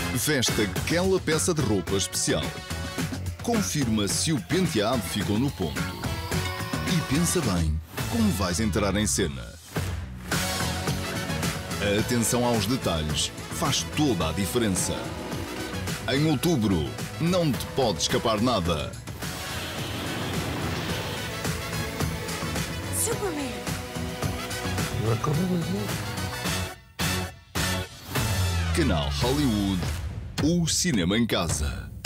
Veste aquela peça de roupa especial. Confirma se o penteado ficou no ponto. E pensa bem como vais entrar em cena. A atenção aos detalhes faz toda a diferença. Em outubro, não te pode escapar nada. Superman. Canal Hollywood, o cinema em casa.